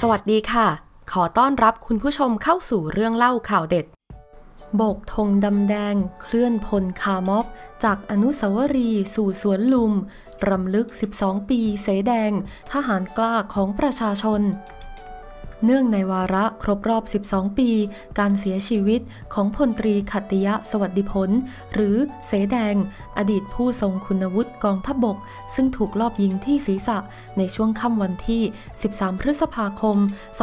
วัสดีค่ะขอต้อนรับคุณผู้ชมเข้าสู่เรื่องเล่าข่าวเด็ดโบกธงดำแดงเคลื่อนพลคาร์ม็อบจากอนุสาวรีย์สู่สวนลุมรำลึก12ปีเสแดงทหารกล้าของประชาชนเนื่องในวาระครบรอบ12ปีการเสียชีวิตของพลตรีขัตติยะสวัสดิผลหรือเสแดงอดีตผู้ทรงคุณวุฒิกองทัพบกซึ่งถูกลอบยิงที่ศีรษะในช่วงค่ำวันที่13พฤษภาคม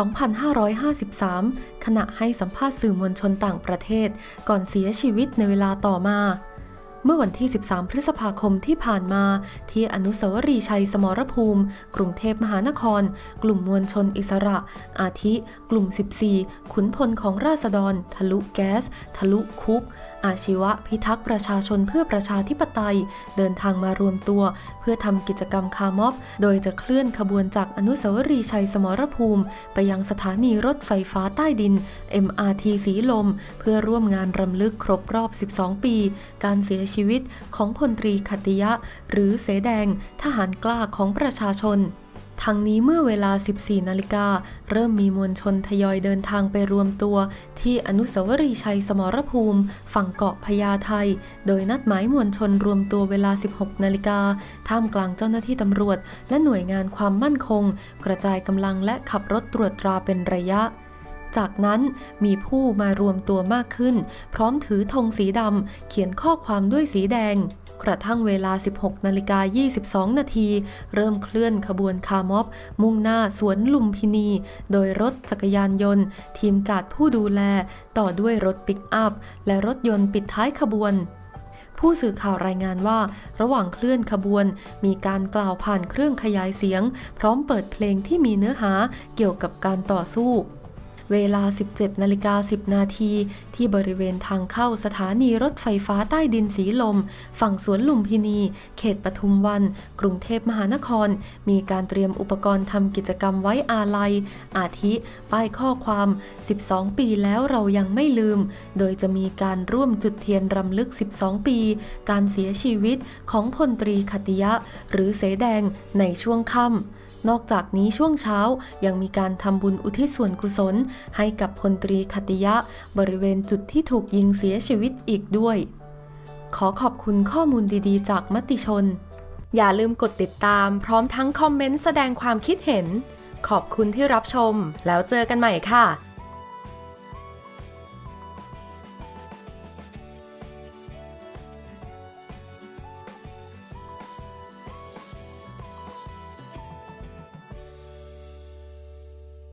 2553ขณะให้สัมภาษณ์สื่อมวลชนต่างประเทศก่อนเสียชีวิตในเวลาต่อมาเมื่อวันที่13พฤษภาคมที่ผ่านมาที่อนุสาวรีย์ชัยสมรภูมิกรุงเทพมหานครกลุ่มมวลชนอิสระอาทิกลุ่ม14ขุนพลของราษฎรทะลุแก๊สทะลุคุกอาชีวะพิทักษ์ประชาชนเพื่อประชาธิปไตยเดินทางมารวมตัวเพื่อทำกิจกรรมคาร์ม็อบโดยจะเคลื่อนขบวนจากอนุสาวรีย์ชัยสมรภูมิไปยังสถานีรถไฟฟ้าใต้ดิน MRT สีลมเพื่อร่วมงานรำลึกครบรอบ12ปีการเสียชีวิตของพลตรีขัตติยะหรือเสแดงทหารกล้าของประชาชนทั้งนี้เมื่อเวลา 14 นาฬิกาเริ่มมีมวลชนทยอยเดินทางไปรวมตัวที่อนุสาวรีย์ชัยสมรภูมิฝั่งเกาะพญาไทโดยนัดหมายมวลชนรวมตัวเวลา 16 นาฬิกาท่ามกลางเจ้าหน้าที่ตำรวจและหน่วยงานความมั่นคงกระจายกำลังและขับรถตรวจตราเป็นระยะจากนั้นมีผู้มารวมตัวมากขึ้นพร้อมถือธงสีดำเขียนข้อความด้วยสีแดงกระทั่งเวลา 16:22 นาทีเริ่มเคลื่อนขบวนคาร์ม็อบมุ่งหน้าสวนลุมพินีโดยรถจักรยานยนต์ทีมการ์ดผู้ดูแลต่อด้วยรถปิกอัพและรถยนต์ปิดท้ายขบวนผู้สื่อข่าวรายงานว่าระหว่างเคลื่อนขบวนมีการกล่าวผ่านเครื่องขยายเสียงพร้อมเปิดเพลงที่มีเนื้อหาเกี่ยวกับการต่อสู้เวลา 17:10 นาทีที่บริเวณทางเข้าสถานีรถไฟฟ้าใต้ดินสีลมฝั่งสวนลุมพินีเขตปทุมวันกรุงเทพมหานครมีการเตรียมอุปกรณ์ทำกิจกรรมไว้อาลัยอาทิป้ายข้อความ12ปีแล้วเรายังไม่ลืมโดยจะมีการร่วมจุดเทียนรำลึก12ปีการเสียชีวิตของพลตรีขัตติยะหรือเสแดงในช่วงค่ำนอกจากนี้ช่วงเช้ายังมีการทำบุญอุทิศส่วนกุศลให้กับพลตรีขัตติยะบริเวณจุดที่ถูกยิงเสียชีวิตอีกด้วยขอขอบคุณข้อมูลดีๆจากมติชนอย่าลืมกดติดตามพร้อมทั้งคอมเมนต์แสดงความคิดเห็นขอบคุณที่รับชมแล้วเจอกันใหม่ค่ะ